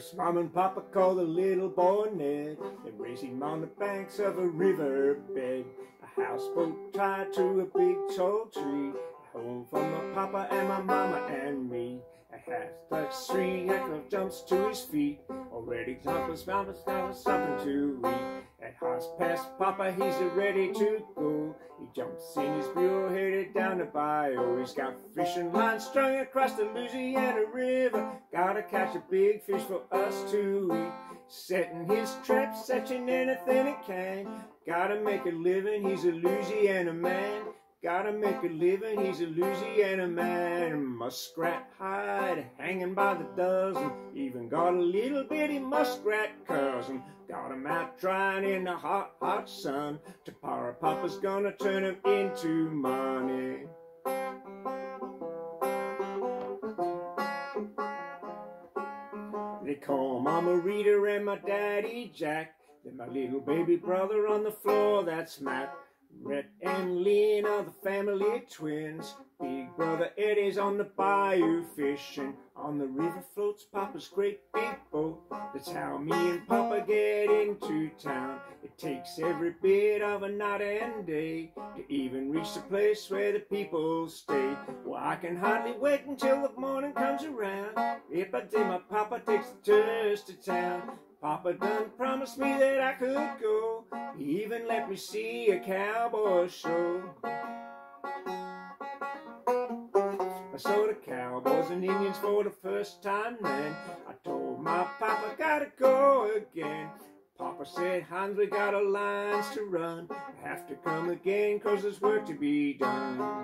First, Mom and Papa called the little boy Ned and raised him on the banks of a riverbed. A houseboat tied to a big tall tree, a home for my papa and my mama and me. At 3:30, Heckler jumps to his feet. Already Papa's mama's got something to eat. At 1:30, Papa, he's ready to go. He jumps in his mule, headed down the bayou. He's got fishing lines strung across the Louisiana River. Gotta catch a big fish for us to eat. Setting his traps, catching anything he can. Gotta make a living, he's a Louisiana man. Gotta make a living, he's a Louisiana man. Muskrat hide hanging by the dozen. Even got a little bitty muskrat cousin. Got him out drying in the hot, hot sun. Tomorrow Papa's gonna turn him into money. They call Mama Rita and my daddy Jack. Then my little baby brother on the floor, that's Matt. Rhett and Lynn are the family twins. Big brother Eddie's on the bayou fishing. On the river floats Papa's great big boat. That's how me and Papa get into town. It takes every bit of a night and day to even reach the place where the people stay. Well, I can hardly wait until the morning comes around. If I did, my Papa takes the tours to town. Papa done promised me that I could go. He even let me see a cowboy show. I saw the cowboys and Indians for the first time then. I told my Papa, gotta go again. Papa said, Hans, we got our lines to run. I have to come again, 'cause there's work to be done.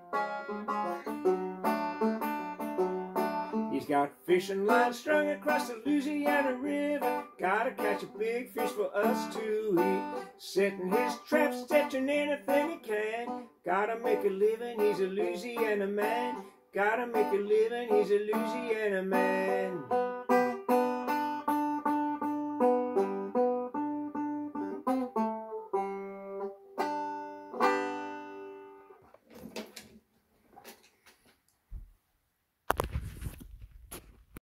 He's got fishing lines strung across the Louisiana River. Gotta catch a big fish for us to eat. Setting his traps, catching anything he can. Gotta make a living, he's a Louisiana man. Gotta make a living, he's a Louisiana man.